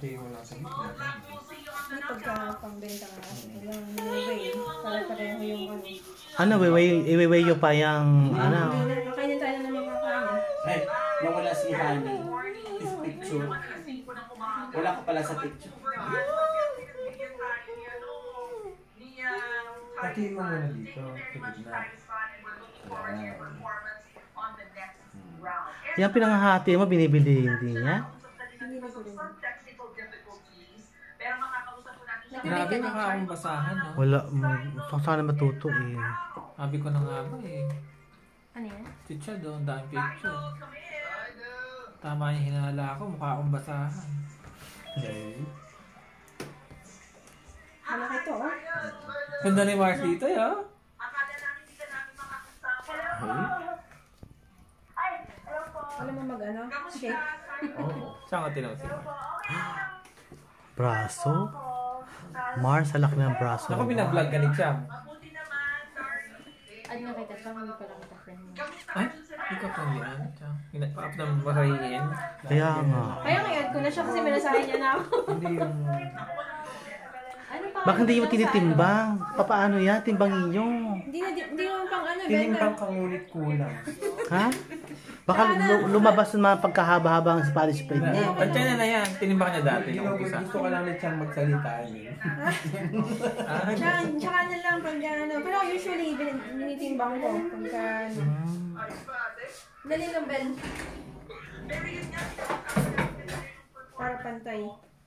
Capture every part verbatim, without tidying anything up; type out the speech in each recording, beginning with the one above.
Lagay mo lang sa gitna. Hindi pagka pangbenta ka kasi. Yung way, para pareho yung ano. Ano, iwiway yung pa yung ano? Kakainin tayo na naman kakain. Ay, nawala si Honey. This picture. Wala ka pala sa picture. Pati mo muna dito. Tugod na. Yan pinangahati mo, binibili hindi niya? Grabe, baka akong basahan, no? Wala, sana matuto eh. Sabi ko na nga ba eh. Ano yan? Chicha doon, daming picture. Tama yung hinala ko, mukha akong basahan. Okay. Malaki to, oh. Ganda ni Mars dito, ya. Alam mo mag ano? Shake? Oo. Saan ka tinawag si Mars? Braso? Mars, halak na ang braso. Ako binablog ka ni Cham. Ay, nakita siya, hindi pala kita friend mo. Ay, ikaw pa yan. Up na marahin. Kaya nga. Kaya ngayon ko na siya kasi minasahin niya na ako. Hindi yung... Ano pa? Bakit hindi mo tinitimbang? Papaano yan? Timbangin nyo. Hindi na, hindi naman pang ano, Tinimbang kang ngunit kulang. Ha? Baka lu- lumabas ng mga pagkahaba-haba ng Spanish spread niya. Pantay na na yan. Tinimbang niya dati. Gusto ka lang na siyang magsalita eh. Tsaka, tsaka na lang pag ano. Pero usually, binitimbang ko. Pagka ano. Dali lang, Ben. Para pantay.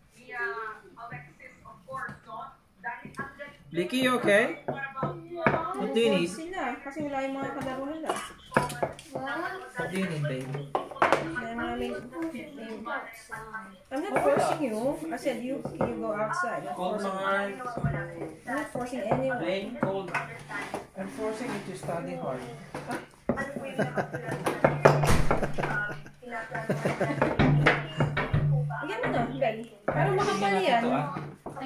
Licky, you okay? What do you need? Sila, kasi wala yung mga kalaro nila. What do you need, baby? Kaya nga may... I'm not forcing you. I said you you go outside. I'm Cold forcing, mga... I'm not forcing anyone. Rain, cold. I'm forcing you to study hard. Bigyan mo na, Ben. Para makapal yan. Ito ah.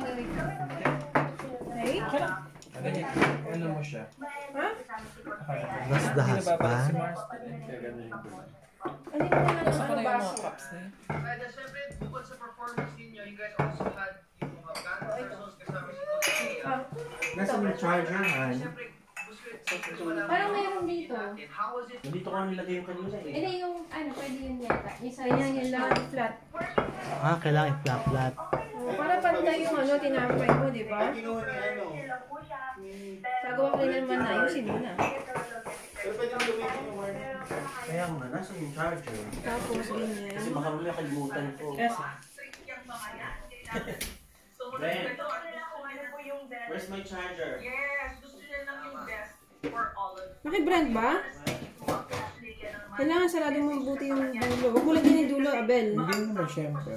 Hey? Ano mo siya? Ha? That's the Hindi na babalik si husband. Mars. Ano yung mga Gusto ko na yung mga baso? cups na yun. Kaya siyempre, bukod sa performance ninyo, you guys also had yung mga band versions kasama si Coach. Ah, Nasa yung charger, Han. Siyempre, gusto gusto ko lang. Parang mayroon dito. How was it? Nandito ko nilagay yung kanina eh. Hindi yung, ano, pwede yun yata. Yung sa yan, yung lang flat. Ah, kailangan i-flat-flat. Oh, para pantay yung ano, tinapay mo, di ba? Gagawa ko rin naman na, ayusin mo na. Kaya nga, nasa yung charger. Tapos, ganyan. Kasi baka mamaya kalimutan ko. Yes. Ben, where's my charger? Yes, gusto nila lang yung best for all of you. Naki-brand ba? Kailangan sarado mo buti yung dulo. Huwag mo lang din yung dulo, Abel. Hindi naman siyempre.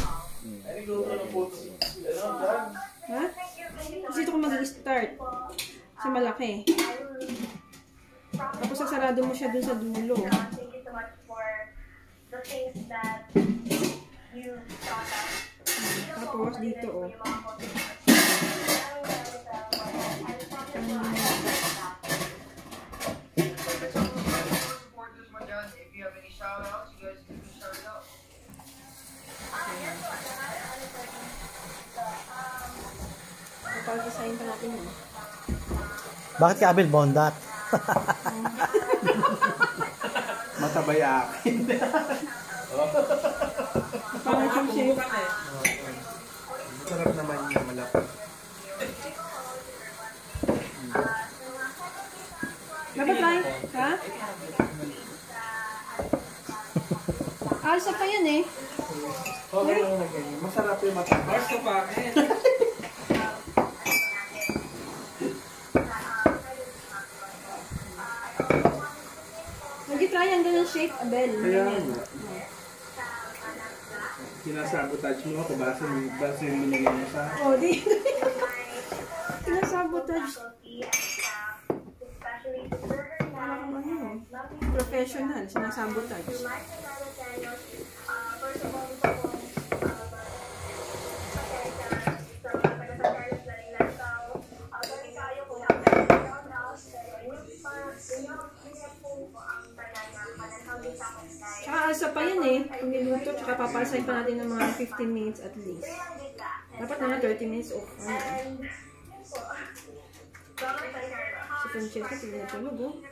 Ha? Kasi ito ko mag-i-start. Sa malaki. Tapos sasarado mo siya dun sa dulo. Thank you so much for the things that you taught us. Tapos dito, oh. Support this one dyan. If you have any shout-outs, you guys can shout it out. Kapag-design pa natin yun. Bakit ka Abel bondat? Matabay akin. Parang siyang shape. Sarap naman yung malapit. Dapat lang, ha? Alsa pa yan eh. Okay lang na ganyan. Masarap yung mata. Mars ko pa akin. Nag-try yan ganun shape, Abel. Kaya Ganyan. nga. Sinasabotage mo ako base base yung nilagay mo sa Oh, di. Pinasabotage. Parang ano, professional, sinasabotage. Tsaka alsa pa yan eh, pag niluto ito, tsaka papasay pa natin ng mga fifteen minutes at least. Dapat na na thirty minutes off. Ano? Si Francesca, tignan na tulog, oh.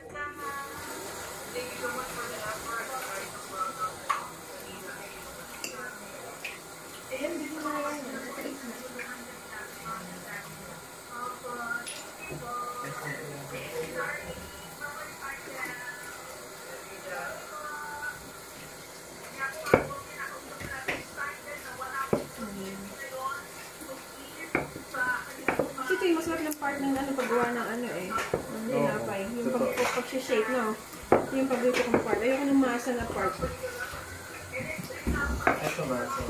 Ito yung masarap ng part ng ano, paggawa ng ano eh, ng tinapay. Yung pag pag-shape, no? Yung pagluto kong part. Ayoko ng masa na part. Ito ba? So,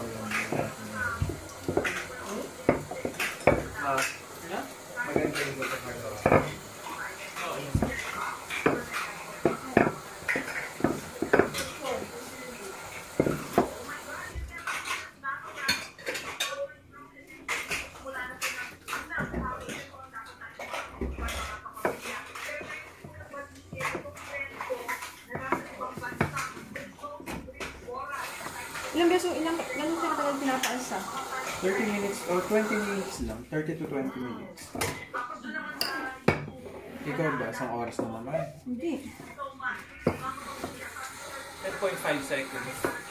Ah, maganda yung gusto ko. Ilang beso, ilang, ilang siya katagal pinapaasa? thirty minutes or twenty minutes lang. thirty to twenty minutes. Ikaw ba? Isang oras na naman. Hindi. ten point five seconds.